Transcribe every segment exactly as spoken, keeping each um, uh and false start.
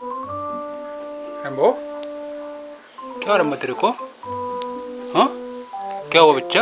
Rambo, क्या Rambo तेरे को? हाँ, क्या हुआ बच्चा?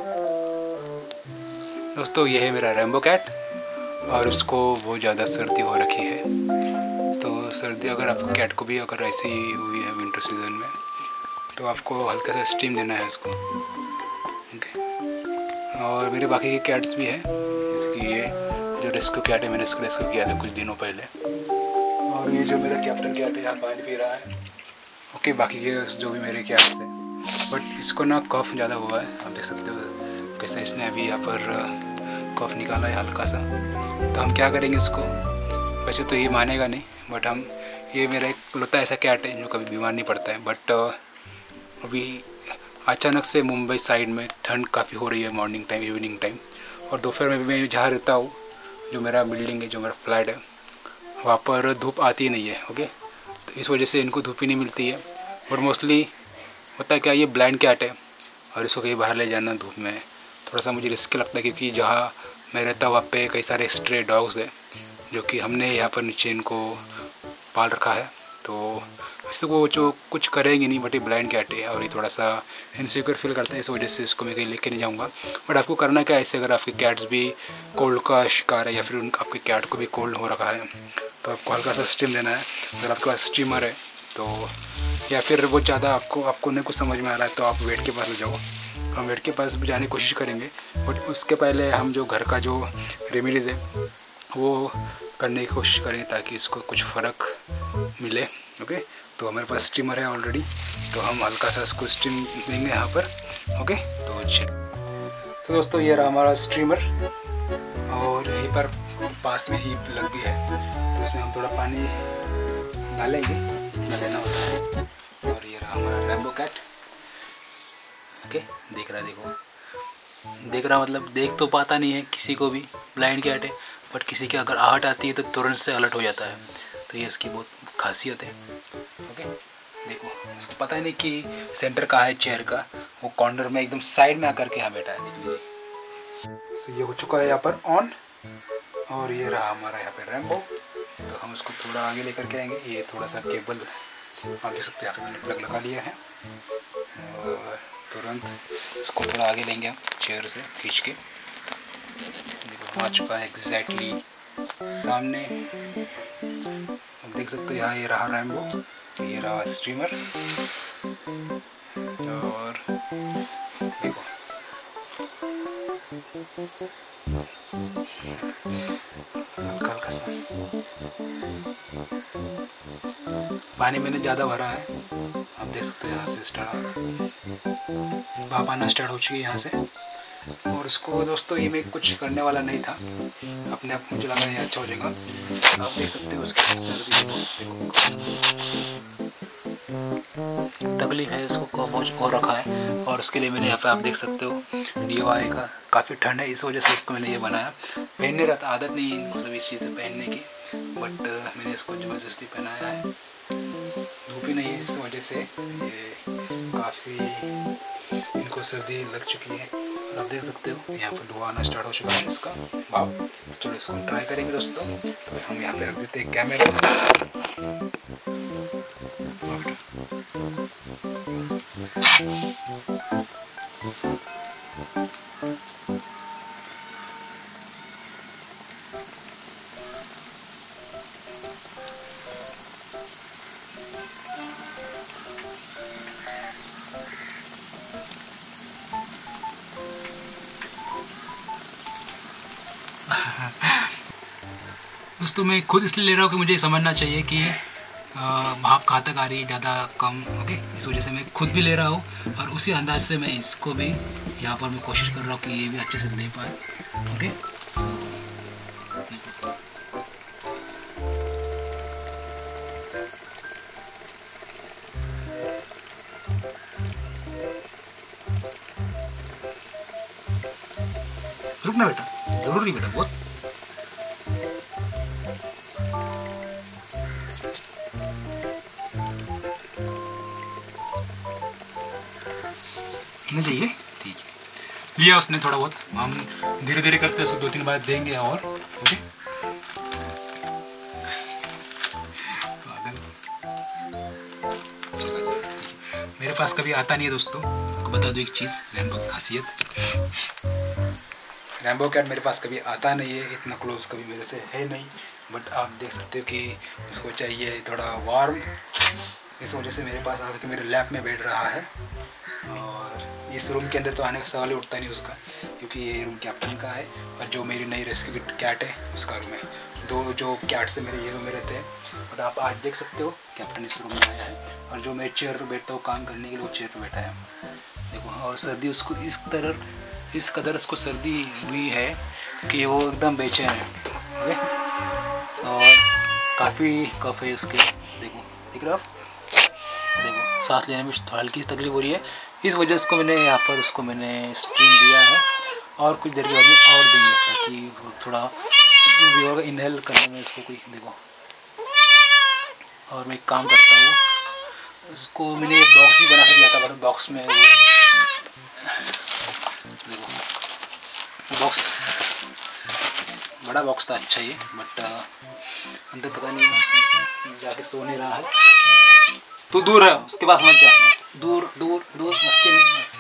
दोस्तों ये है मेरा रैम्बो कैट और इसको बहुत ज़्यादा सर्दी हो रखी है। तो सर्दी अगर आपको कैट को भी अगर ऐसी हुई है विंटर सीजन में तो आपको हल्का सा स्टीम देना है उसको। ओके, और मेरे बाकी के कैट्स भी हैं, जैसे कि ये जो रेस्क्यू कैट है, मैंने इसको रेस्क्यू किया था कुछ दिनों पहले। और ये जो मेरा कैप्टन कैट है यहाँ पानी पी रहा है। ओके, बाकी के जो भी मेरे कैट्स थे, बट इसको ना कफ ज़्यादा हुआ है। आप देख सकते हो कैसे इसने अभी यहाँ पर कफ निकाला है हल्का सा। तो हम क्या करेंगे इसको, वैसे तो ये मानेगा नहीं, बट हम ये मेरा एक लौता ऐसा कैट है जो कभी बीमार नहीं पड़ता है। बट अभी अचानक से मुंबई साइड में ठंड काफ़ी हो रही है मॉर्निंग टाइम, इवनिंग टाइम, और दोपहर में भी मैं जहाँ रहता हूँ, जो मेरा बिल्डिंग है, जो मेरा फ्लैट है, वहाँ पर धूप आती नहीं है। ओके, तो इस वजह से इनको धूप ही नहीं मिलती है। बट मोस्टली होता है क्या, ये ब्लाइंड कैट है और इसको कहीं बाहर ले जाना धूप में थोड़ा सा मुझे रिस्क लगता है, क्योंकि जहाँ मैं रहता हूँ वहाँ पे कई सारे स्ट्रे डॉग्स हैं जो कि हमने यहाँ पर नीचे इनको पाल रखा है। तो वैसे वो जो कुछ करेंगे नहीं, बट ये ब्लाइंड कैट है और ये थोड़ा सा इनसिक्योर फील करता है, इस वजह से इसको मैं कहीं लेके नहीं जाऊँगा। बट आपको करना क्या है, ऐसे अगर आपके कैट्स भी कोल्ड का शिकार है या फिर उनका आपके कैट को भी कोल्ड हो रखा है तो आपको हल्का सा स्टीम देना है। अगर आपके पास स्टीमर है तो, या फिर वो ज़्यादा आपको आपको नहीं कुछ समझ में आ रहा है तो आप वेट के पास ले जाओ, हम वेट के पास भी जाने की कोशिश करेंगे। बट उसके पहले हम जो घर का जो रेमेडीज़ है वो करने की कोशिश करें ताकि इसको कुछ फ़र्क मिले। ओके, तो हमारे पास स्टीमर है ऑलरेडी, तो हम हल्का सा इसको स्टीम देंगे यहाँ पर। ओके, तो चल तो दोस्तों ये रहा हमारा स्टीमर और यहीं पर पास में ही प्लग भी है, तो इसमें हम थोड़ा पानी डालेंगे, ना लेना होता है। और ये रहा हमारा रैम्बो कैट। ओके, देख रहा है, देखो देख रहा मतलब देख तो पाता नहीं है किसी को भी, ब्लाइंड कैट है, बट किसी की अगर आहट आती है तो तुरंत से अलर्ट हो जाता है। तो ये उसकी बहुत खासियत है। ओके, देखो उसको पता ही नहीं कि सेंटर कहाँ है चेयर का, वो कॉर्नर में एकदम साइड में आकर के यहाँ बैठा है। देख लीजिए, so, ये हो चुका है यहाँ पर ऑन, और ये रहा हमारा यहाँ पे रैम्बो। तो हम उसको थोड़ा आगे लेकर के आएंगे। ये थोड़ा सा केबल आप देख सकते हैं, यहाँ पे मैंने प्लग लगा लिया है और तुरंत इसको थोड़ा आगे लेंगे हम चेयर से खींच के। देखो आ चुका है एग्जैक्टली सामने, आप देख सकते हो। यहाँ ये रहा रैम्बो, ये रहा स्ट्रीमर, और देखो हल्का हल्का सा पानी मैंने ज़्यादा भरा है, आप देख सकते हो। यहाँ से स्टार्ट भाप आना स्टार्ट हो चुकी है यहाँ से। और इसको दोस्तों ये मैं कुछ करने वाला नहीं था, अपने आप मुझे लगा ये अच्छा हो जाएगा। आप देख सकते हो उसकी सर्दी देखो, तकलीफ है, उसको कफ हो रखा है, और उसके लिए मैंने यहाँ पे आप देख सकते हो डी ओ आई का काफ़ी ठंड है, इस वजह से इसको मैंने ये बनाया। पहनने रहता आदत नहीं है इनको सभी चीज़ें पहनने की, बट मैंने इसको ज़बरदस्ती पहनाया है। धूप ही नहीं है, इस वजह से ये काफ़ी इनको सर्दी लग चुकी है। और आप देख सकते हो यहाँ पर धुआं आना स्टार्ट हो चुका है इसका भाप। चलो इसको हम ट्राई करेंगे दोस्तों। तो हम यहाँ पे रख देते हैं कैमरा। दोस्तों मैं खुद इसलिए ले रहा हूँ कि मुझे समझना चाहिए कि भाप कहाँ तक आ रही है, ज़्यादा कम। ओके, इस वजह से मैं खुद भी ले रहा हूँ और उसी अंदाज से मैं इसको भी यहाँ पर मैं कोशिश कर रहा हूँ कि ये भी अच्छे से ले पाए। ओके, रुकना बेटा, जरूरी बेटा बहुत। नहीं चाहिए, ठीक है, लिया उसने थोड़ा बहुत। हम धीरे धीरे करते हैं, उसको दो तीन बार देंगे और। ओके, मेरे पास कभी आता नहीं है दोस्तों। आपको बता दूं एक चीज़, रैम्बो की खासियत, रैम्बो कैट मेरे पास कभी आता नहीं है, इतना क्लोज कभी मेरे से है नहीं। बट आप देख सकते हो कि इसको चाहिए थोड़ा वार्म, इस वजह से मेरे पास आकर के मेरे लैप में बैठ रहा है। और इस रूम के अंदर तो आने का सवाल ही उठता नहीं उसका, क्योंकि ये रूम कैप्टन का है और जो मेरी नई रेस्क्यू कैट है उसका रूम है। दो जो कैट से मेरे ये रूम में रहते हैं। बट आप आज देख सकते हो कैप्टन इस रूम में आया है, और जो मैं चेयर पर बैठता हूँ काम करने के लिए वो चेयर पर बैठा है, देखो। और सर्दी उसको इस तरह इस कदर उसको सर्दी हुई है कि वो एकदम बेचैन है, ठीक है। और काफ़ी कफ है उसके, देखो दिख रहा आप, देखो सांस लेने में हल्की सी तकलीफ हो रही है। इस वजह से मैंने यहाँ पर उसको मैंने स्ट्रीम दिया है, और कुछ देर के बाद में और देंगे ताकि वो थोड़ा जो भी होगा इनहेल करने में उसको कोई, देखो। और मैं एक काम करता हूँ, उसको मैंने बॉक्स भी बना कर दिया था, बट बॉक्स में वो देखो बॉक्स बड़ा बॉक्स था, अच्छा ही, बट अंदर पता नहीं जाके सो नहीं रहा है। तू दूर है उसके पास मत जा, दूर दूर दूर, मस्ती नहीं।